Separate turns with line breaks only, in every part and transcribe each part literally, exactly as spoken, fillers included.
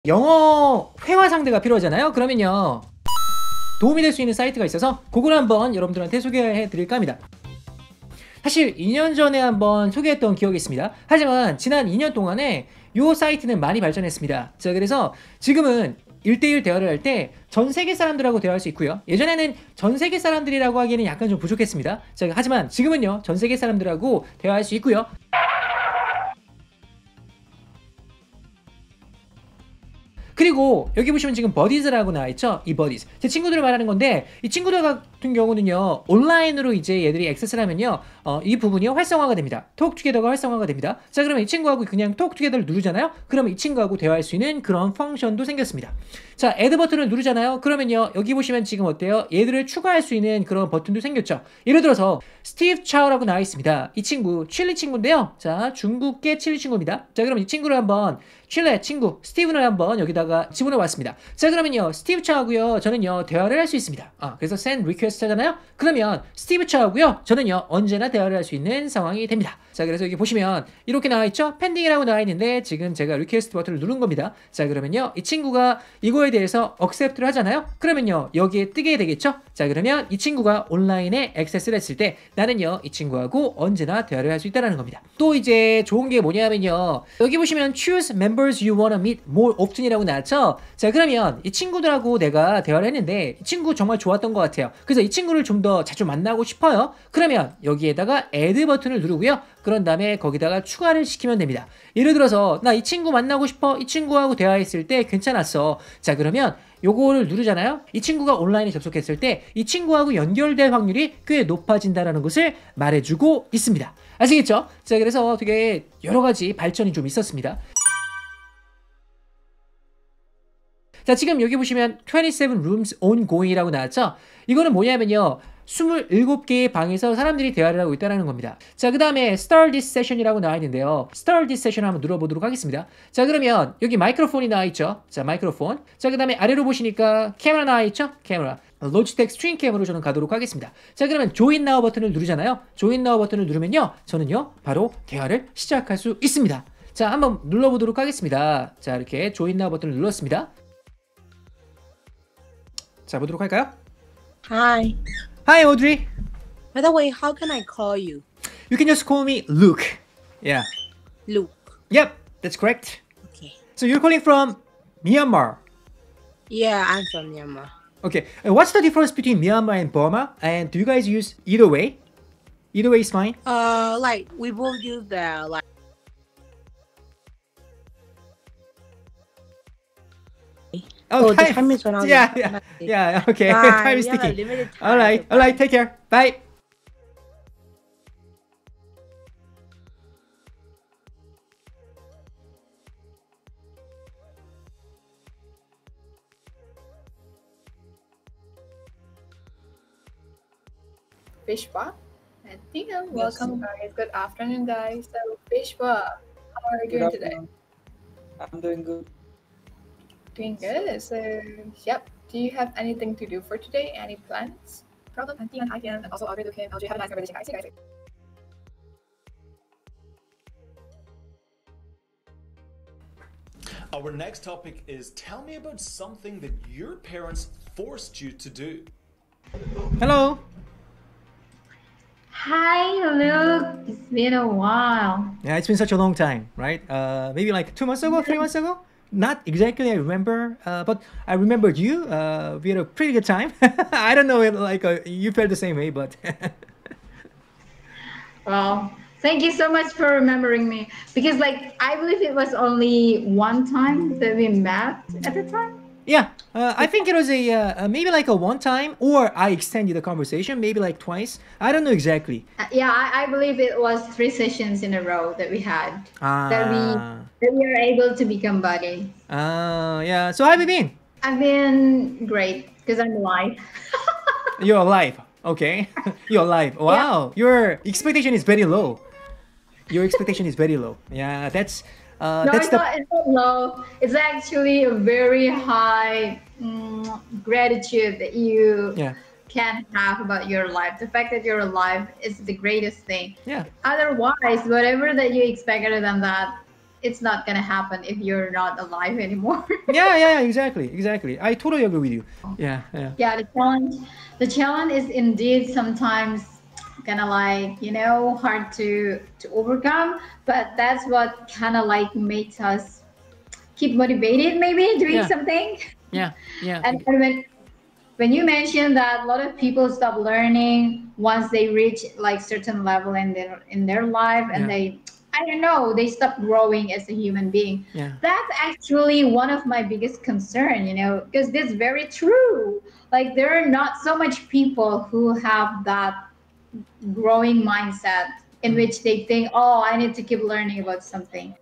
영어 회화 상대가 필요하잖아요. 그러면요 도움이 될 수 있는 사이트가 있어서 그걸 한번 여러분들한테 소개해 드릴까 합니다. 사실 이 년 전에 한번 소개했던 기억이 있습니다. 하지만 지난 이 년 동안에 이 사이트는 많이 발전했습니다. 자, 그래서 지금은 일 대일 대화를 할 때 전 세계 사람들하고 대화할 수 있고요. 예전에는 전 세계 사람들이라고 하기에는 약간 좀 부족했습니다. 자, 하지만 지금은요 전 세계 사람들하고 대화할 수 있고요. 그리고 여기 보시면 지금 버디즈라고 나와있죠? 이 버디즈 제 친구들을 말하는 건데, 이 친구들 같은 경우는요 온라인으로 이제 얘들이 액세스를 하면요 어, 이 부분이 활성화가 됩니다. 톡투게더가 활성화가 됩니다. 자, 그러면 이 친구하고 그냥 톡투게더를 누르잖아요. 그러면 이 친구하고 대화할 수 있는 그런 펑션도 생겼습니다. 자, 애드 버튼을 누르잖아요. 그러면요 여기 보시면 지금 어때요? 얘들을 추가할 수 있는 그런 버튼도 생겼죠. 예를 들어서 스티브 차오라고 나와 있습니다. 이 친구 칠리 친구인데요. 자, 중국계 칠리 친구입니다. 자, 그럼 이 친구를 한번 칠레 친구 스티븐을 한번 여기다가 집어넣어 왔습니다. 자, 그러면요 스티브 차하고요 저는요 대화를 할 수 있습니다. 아, 그래서 send request 하잖아요. 그러면 스티브 차하고요 저는요 언제나 대화를 할 수 있는 상황이 됩니다. 자, 그래서 여기 보시면 이렇게 나와 있죠. 펜딩이라고 나와 있는데 지금 제가 리퀘스트 버튼을 누른 겁니다. 자, 그러면요 이 친구가 이거에 대해서 accept를 하잖아요. 그러면요 여기에 뜨게 되겠죠. 자, 그러면 이 친구가 온라인에 액세스를 했을 때 나는요 이 친구하고 언제나 대화를 할 수 있다는 겁니다. 또 이제 좋은 게 뭐냐면요 여기 보시면 choose members you wanna meet more often이라고 나왔죠. 자, 그러면 이 친구들하고 내가 대화를 했는데 이 친구 정말 좋았던 것 같아요. 그래서 이 친구를 좀 더 자주 만나고 싶어요. 그러면 여기에다가 add 버튼을 누르고요 그런 다음에 거기다가 추가를 시키면 됩니다. 예를 들어서 나 이 친구 만나고 싶어, 이 친구하고 대화했을 때 괜찮았어. 자, 그러면 요거를 누르잖아요. 이 친구가 온라인에 접속했을 때 이 친구하고 연결될 확률이 꽤 높아진다는 것을 말해주고 있습니다. 아시겠죠? 자, 그래서 되게 여러가지 발전이 좀 있었습니다. 자, 지금 여기 보시면 twenty-seven rooms ongoing이라고 나왔죠. 이거는 뭐냐면요 스물일곱 개의 방에서 사람들이 대화를 하고 있다는 겁니다. 자, 그 다음에 start this session이라고 나와 있는데요 start this session 한번 눌러보도록 하겠습니다. 자, 그러면 여기 마이크로폰이 나와 있죠. 자, 마이크로폰. 자, 그 다음에 아래로 보시니까 카메라 나와 있죠. 카메라. 로지텍 스트림캠으로 저는 가도록 하겠습니다. 자, 그러면 join now 버튼을 누르잖아요. join now 버튼을 누르면요 저는요 바로 대화를 시작할 수 있습니다. 자, 한번 눌러보도록 하겠습니다. 자, 이렇게 join now 버튼을 눌렀습니다. 자, 보도록 할까요?
Hi.
Hi, Audrey.
By the way, how can I call you?
You can just call me Luke. Yeah.
Luke.
Yep, that's correct.
Okay.
So you're calling from Myanmar.
Yeah, I'm from Myanmar.
Okay. Uh, what's the difference between Myanmar and Burma? And do you guys use either way? Either way is fine.
Uh, like we both use the like.
Oh,
Oh, the
time.
time is when I was
Yeah,
in
yeah,
Thailand.
yeah. Okay,
Bye.
time is
We have a
ticking.
limited
All right,
time,
all right.
bye.
Take care. Bye.
Fishpa. I think I'm welcome, guys. Good afternoon, guys. So, Fishpa, how are you
Good
doing today?
afternoon. I'm doing good.
Doing good. So, yep. Do you have anything to do for today? Any plans? Problem, Auntie and I can, and also Audrey, Luke, and L J. Have a nice conversation, guys. See you guys.
Our next topic is tell me about something that your parents forced you to do.
Hello.
Hi, Luke. It's been a while.
Yeah, it's been such a long time, right? Uh, maybe like two months ago, three months ago. Not exactly, I remember, uh, but I remembered you. Uh, we had a pretty good time. I don't know if like uh, you felt the same way, but
Well, thank you so much for remembering me. Because, like, I believe it was only one time that we met at the time.
yeah, uh, I think it was a uh, uh, maybe like a one time, or I extended the conversation maybe like twice. I don't know exactly.
Uh, yeah, I, I believe it was three sessions in a row that we had. That we
Ah,
that we were able to become buddies.
uh, yeah. So how have you been?
I've been great because I'm alive.
You're alive. Okay, you're alive. Wow, your expectation is very low. Your expectation is very low. Yeah, that's uh,
No,
that's
it's
the
not, it's not low. It's actually a very high mm, gratitude that you
yeah
can have about your life. The fact that you're alive is the greatest thing.
yeah.
Otherwise, whatever that you expect other than that, it's not gonna happen if you're not alive anymore.
Yeah, yeah, exactly, exactly. I totally agree with you. Yeah, yeah.
Yeah, the challenge, the challenge is indeed sometimes kind of like, you know, hard to to overcome, but that's what kind of like makes us keep motivated, maybe doing
Yeah.
something.
Yeah, yeah.
And and when when you mentioned that a lot of people stop learning once they reach like certain level in their in their life, and
Yeah.
they, I don't know, they stop growing as a human being.
Yeah.
That's actually one of my biggest concern, you know, because this is very true. Like there are not so much people who have that growing mindset in which they think, oh, I need to keep learning about something.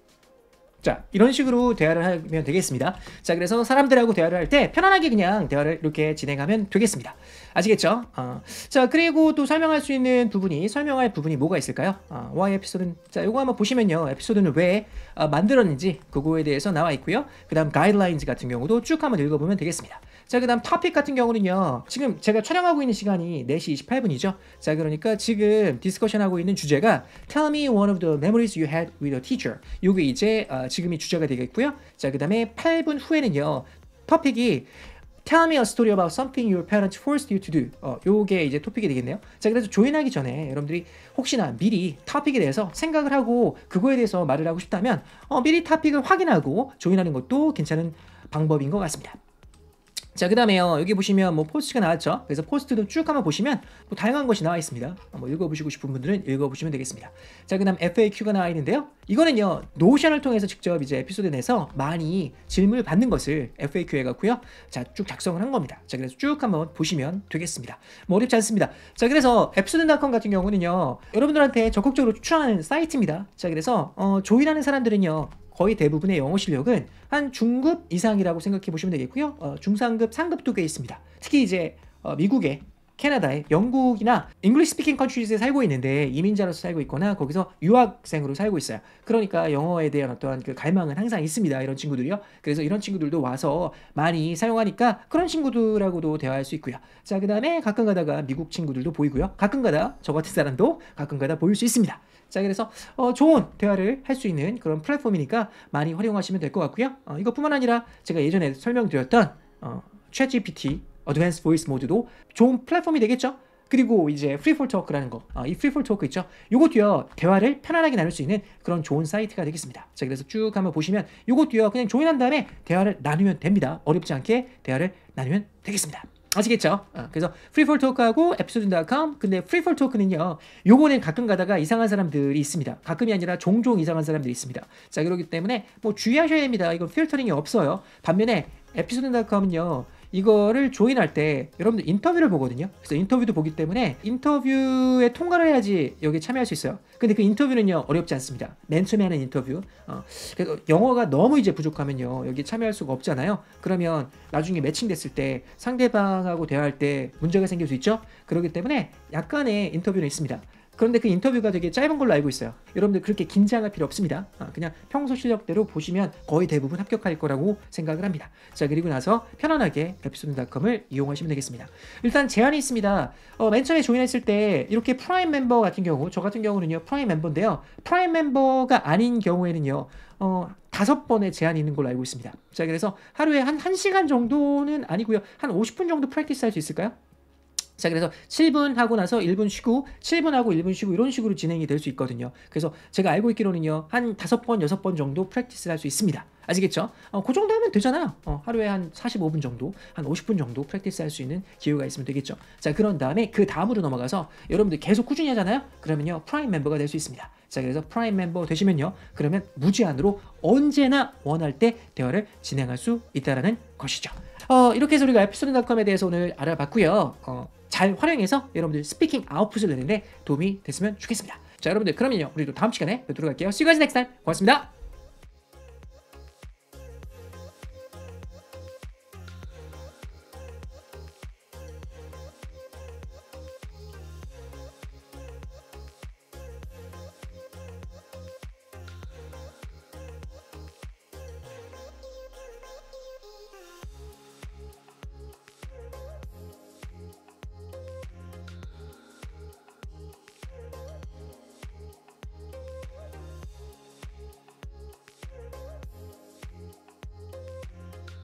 자, 이런 식으로 대화를 하면 되겠습니다. 자, 그래서 사람들하고 대화를 할 때 편안하게 그냥 대화를 이렇게 진행하면 되겠습니다. 아시겠죠? 어, 자, 그리고 또 설명할 수 있는 부분이, 설명할 부분이 뭐가 있을까요? 어, why 에피소드는, 자, 요거 한번 보시면요. 에피소드는 왜 어, 만들었는지 그거에 대해서 나와 있고요. 그 다음 가이드라인즈 같은 경우도 쭉 한번 읽어보면 되겠습니다. 자, 그 다음 토픽 같은 경우는요. 지금 제가 촬영하고 있는 시간이 네 시 이십팔 분이죠. 자, 그러니까 지금 디스커션 하고 있는 주제가 Tell me one of the memories you had with a teacher. 요게 이제 어, 지금이 주제가 되겠고요. 자, 그 다음에 팔 분 후에는요. 토픽이 Tell me a story about something your parents forced you to do. 어, 요게 이제 토픽이 되겠네요. 자, 그래서 조인하기 전에 여러분들이 혹시나 미리 토픽에 대해서 생각을 하고 그거에 대해서 말을 하고 싶다면 어, 미리 토픽을 확인하고 조인하는 것도 괜찮은 방법인 것 같습니다. 자, 그 다음에요. 여기 보시면 뭐 포스트가 나왔죠. 그래서 포스트도 쭉 한번 보시면 뭐 다양한 것이 나와 있습니다. 한번 읽어보시고 싶은 분들은 읽어보시면 되겠습니다. 자, 그 다음 에프에이큐가 나와 있는데요. 이거는요, 노션을 통해서 직접 이제 에피소드 내서 많이 질문을 받는 것을 에프에이큐 해갖고요. 자, 쭉 작성을 한 겁니다. 자, 그래서 쭉 한번 보시면 되겠습니다. 뭐 어렵지 않습니다. 자, 그래서 에피소드닷컴 같은 경우는요, 여러분들한테 적극적으로 추천하는 사이트입니다. 자, 그래서 어, 조인하는 사람들은요, 거의 대부분의 영어 실력은 한 중급 이상이라고 생각해 보시면 되겠고요. 어, 중상급, 상급도 꽤 있습니다. 특히 이제 어, 미국에, 캐나다에, 영국이나 잉글리시 스피킹 컨트리즈에 살고 있는데 이민자로서 살고 있거나 거기서 유학생으로 살고 있어요. 그러니까 영어에 대한 어떠한 그 갈망은 항상 있습니다. 이런 친구들이요. 그래서 이런 친구들도 와서 많이 사용하니까 그런 친구들하고도 대화할 수 있고요. 자, 그 다음에 가끔 가다가 미국 친구들도 보이고요. 가끔 가다 저 같은 사람도 가끔 가다 보일 수 있습니다. 자, 그래서 어, 좋은 대화를 할 수 있는 그런 플랫폼이니까 많이 활용하시면 될 것 같고요. 어, 이것뿐만 아니라 제가 예전에 설명드렸던 어, 챗지피티 어드밴스 보이스 모드도 좋은 플랫폼이 되겠죠. 그리고 이제 프리폴 토크라는 거, 어, 이 프리폴 토크 있죠. 이것도요, 대화를 편안하게 나눌 수 있는 그런 좋은 사이트가 되겠습니다. 자, 그래서 쭉 한번 보시면 이것도요, 그냥 조인한 다음에 대화를 나누면 됩니다. 어렵지 않게 대화를 나누면 되겠습니다. 아시겠죠? 어, 그래서 프리폴 토크하고 에피소드닷컴. 근데 프리폴 토크는요, 요거는 가끔 가다가 이상한 사람들이 있습니다. 가끔이 아니라 종종 이상한 사람들이 있습니다. 자, 그렇기 때문에 뭐 주의하셔야 됩니다. 이건 필터링이 없어요. 반면에 에피소드닷컴은요, 이거를 조인할 때 여러분들 인터뷰를 보거든요. 그래서 인터뷰도 보기 때문에 인터뷰에 통과를 해야지 여기에 참여할 수 있어요. 근데 그 인터뷰는요, 어렵지 않습니다. 맨 처음에 하는 인터뷰. 어, 그래서 영어가 너무 이제 부족하면요, 여기 참여할 수가 없잖아요. 그러면 나중에 매칭됐을 때 상대방하고 대화할 때 문제가 생길 수 있죠. 그렇기 때문에 약간의 인터뷰는 있습니다. 그런데 그 인터뷰가 되게 짧은 걸로 알고 있어요. 여러분들 그렇게 긴장할 필요 없습니다. 아, 그냥 평소 실력대로 보시면 거의 대부분 합격할 거라고 생각을 합니다. 자, 그리고 나서 편안하게 에피소드닷컴을 이용하시면 되겠습니다. 일단 제한이 있습니다. 어, 맨 처음에 조인했을 때 이렇게 프라임 멤버 같은 경우, 저 같은 경우는요, 프라임 멤버인데요. 프라임 멤버가 아닌 경우에는요, 어, 다섯 번의 제한이 있는 걸로 알고 있습니다. 자, 그래서 하루에 한 1시간 정도는 아니고요. 한 오십 분 정도 프랙티스 할 수 있을까요? 자, 그래서 칠 분 하고 나서 일 분 쉬고 칠 분 하고 일 분 쉬고 이런 식으로 진행이 될 수 있거든요. 그래서 제가 알고 있기로는요, 한 다섯 번, 여섯 번 정도 프랙티스를 할 수 있습니다. 아시겠죠? 어, 그 정도 하면 되잖아요. 어, 하루에 한 사십오 분 정도, 한 오십 분 정도 프랙티스 할 수 있는 기회가 있으면 되겠죠. 자, 그런 다음에 그 다음으로 넘어가서 여러분들 계속 꾸준히 하잖아요? 그러면요, 프라임 멤버가 될 수 있습니다. 자, 그래서 프라임 멤버 되시면요, 그러면 무제한으로 언제나 원할 때 대화를 진행할 수 있다는 것이죠. 어, 이렇게 해서 우리가 에피소드닷컴에 대해서 오늘 알아봤고요. 어, 잘 활용해서 여러분들 스피킹 아웃풋을 내는데 도움이 됐으면 좋겠습니다. 자, 여러분들 그러면요, 우리도 다음 시간에 뵙도록 할게요. See you guys next time. 고맙습니다.